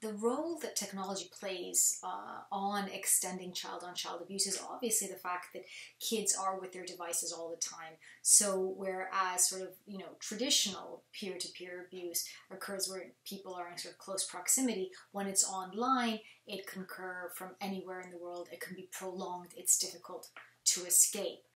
the role that technology plays on extending child-on-child abuse is obviously the fact that kids are with their devices all the time. So whereas sort of, traditional peer-to-peer abuse occurs where people are in sort of close proximity, when it's online, it can occur from anywhere in the world. It can be prolonged. It's difficult to escape.